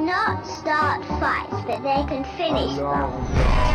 not start fights, but they can finish them.